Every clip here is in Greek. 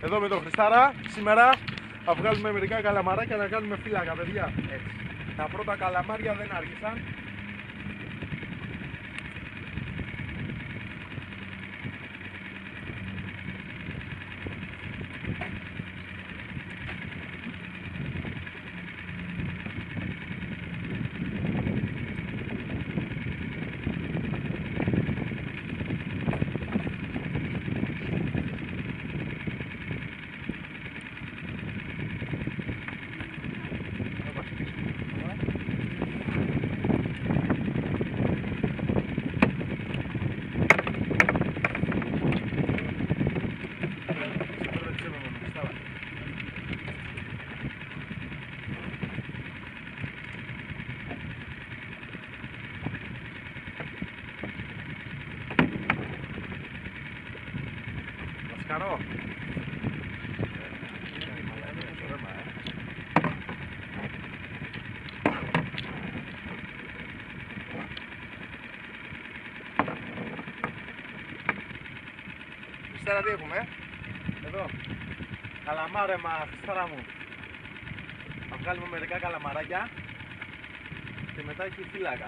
Εδώ με τον Χριστάρα, σήμερα θα βγάλουμε μερικά καλαμαράκια να κάνουμε φύλακα, παιδιά. Έτσι. Τα πρώτα καλαμάρια δεν άρχισαν. Λασκαρό. Χριστάρα, τι έχουμε? Εδώ. Καλαμάρεμα, Χριστάρα μου. Θα βγάλουμε μερικά καλαμαράκια και μετά έχει φύλακα.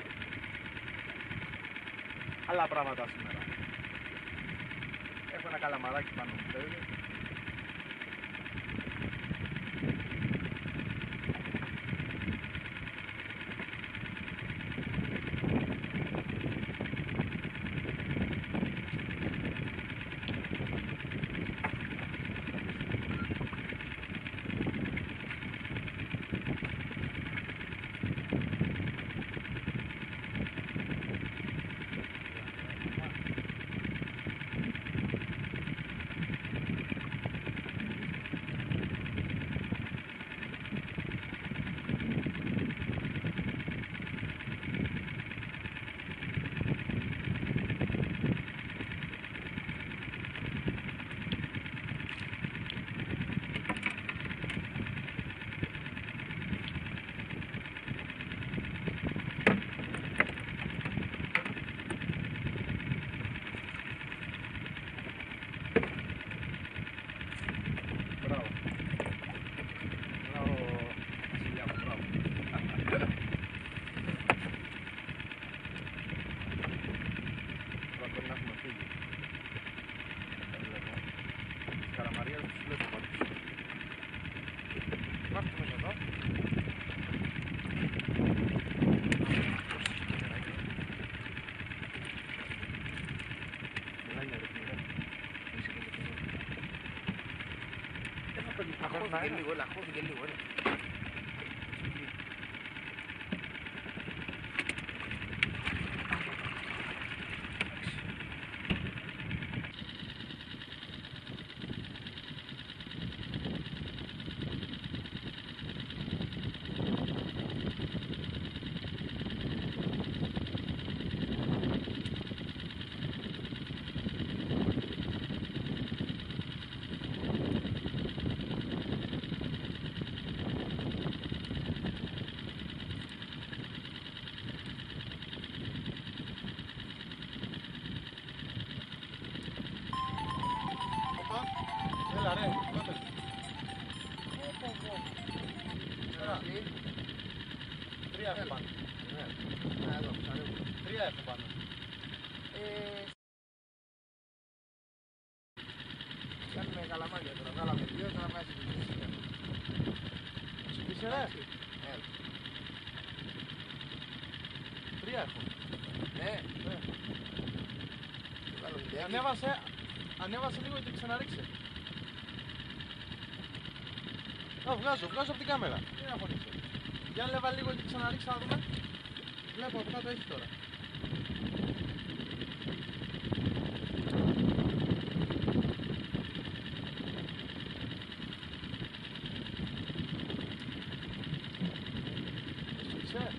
Άλλα πράγματα σήμερα. Έχω ένα καλαμαράκι πάνω μου, θέλετε? Χώθηκε λίγο, Έλα ρε, πάτε. Τρία έφε πάνω. Τρία έφε πάνω. Κάνουμε καλαμάρια τώρα, βγάλαμε δύο, τώρα βάζει την ουσία. Είσαι ρε. Τρία έχω. Ναι. Ανέβασε λίγο και ξαναρίξε. Βγάζω από την κάμερα. Τι να φωνήσω. Για ανέβα λίγο και ξαναρίξε να δούμε. Βλέπω από κάτω έχει τώρα. Είσαι.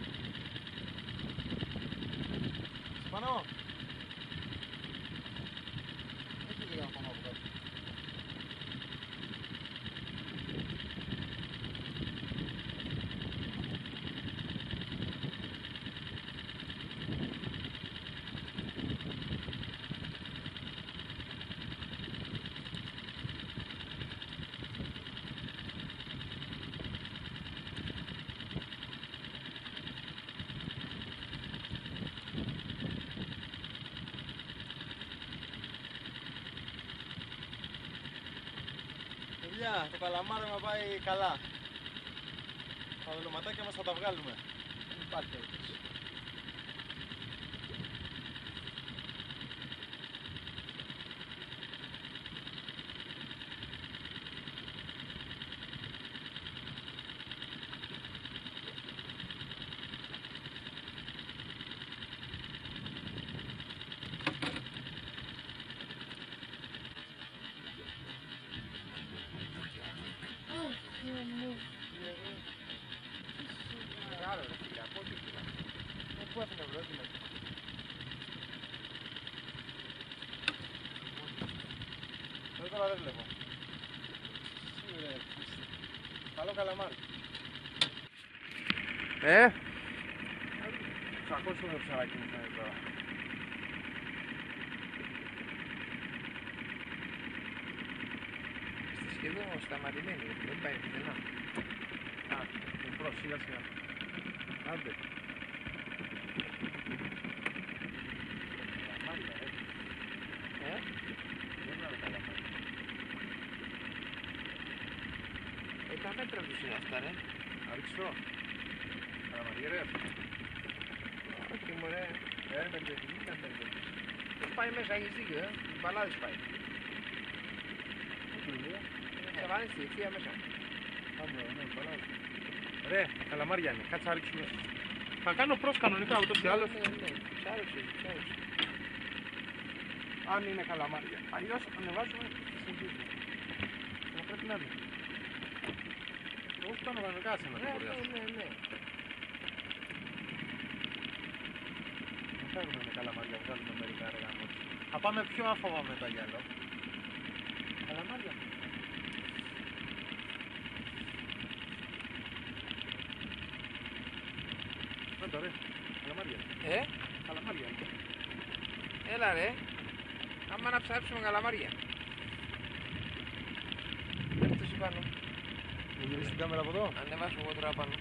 Πάνω. Δουλειά, το καλαμάρεμα πάει καλά. Τα βελωματάκια μας θα τα βγάλουμε. Δεν υπάρχει περίπτωση. Μεγάλο ρε φίλε, από ό,τι φίλε. Πού έφυγε βρω, τι λέει. Τώρα δεν βλέπω. Καλό καλαμάρι. 600 το ψαράκι μου φαίνεται τώρα. Στη σχεδόν σταματημένη, δεν πάει πουθενά. Α, μικρό, σιγά σιγά. Άντε. Καλαμάρια, δεν είναι καλαμάρια. Τα μέτρα τους είναι αυτά ρε. Αριξό. Καλαμάρια ρε. Όχι μωρέ. Δεν πάει μέσα, έχεις δίκιο μπαλάδες πάει. Εξαφανίστη, ευθεία μέσα. Ρε, καλαμάρια είναι, κάτσε να ρίξουμε. Θα κάνω προς κανονικά ούτως ή άλλως. Ναι, ψάρεψε. Αν είναι καλαμάρια. Αλλιώς ανεβάζουμε συνθήκη. Να πρέπει να είναι. Όχι κάνω κανονικά σε ένα τεφορία. Ναι. Δεν θέλουμε με καλαμάρια, βγάλουμε μερικά ρε γάμο. Θα πάμε πιο άφοβα με τα γυαλό. Καλαμάρια. Πέντε ρε, καλαμάρια. Καλαμάρια. Έλα ρε. Άμα να ψάψουμε καλαμάρια. Πέφτωση πάνω. Μου γυρίσει την κάμερα από εδώ. Ανεβάσουμε εγώ τώρα πάνω.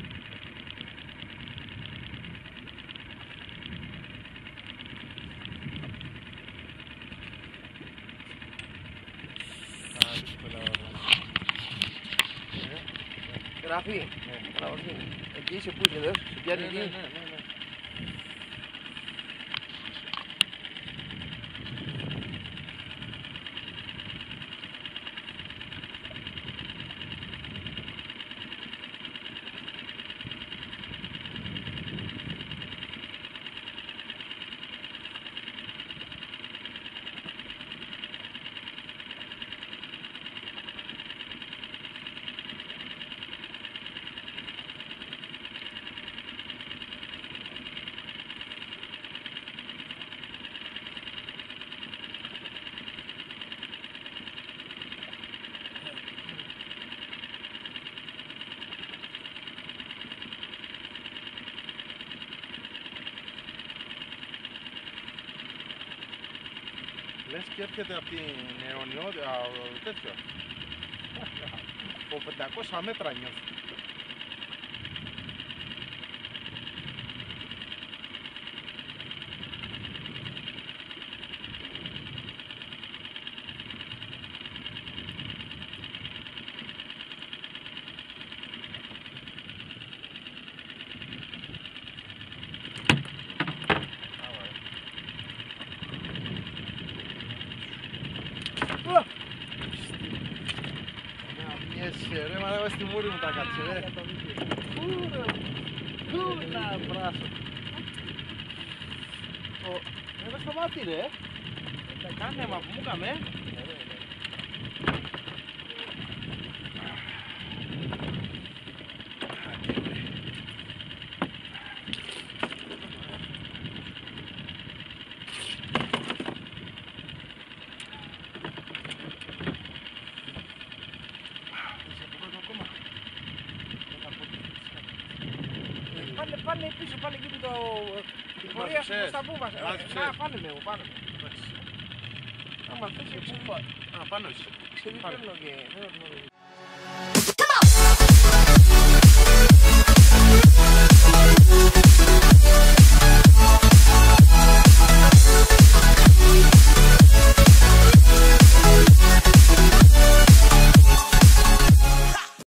Γράφει. Εκεί είσαι που είσαι εδώ. Σε πιάνει εκεί. Ναι. Λες και έρχεται από την αιωνιότητα τέτοιο. Από 500 μέτρα νιώθει. Ρε, μα εγώ στη μούρη μου τα κάτσε, ρε. Πού να βράσω. Εδώ στο μάτι, ρε. Κάνε μα που μου καμε. Πάνε πίσω, πάνε εκεί το... Η πορεία σου στα πού μας. Πάνε με, πάνε με. Άμα θες έτσι... Α, πάνω είσαι. Ξεδιτέλνω και...